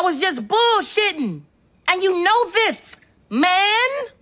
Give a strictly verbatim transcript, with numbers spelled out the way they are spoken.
I was just bullshitting. And you know this, man.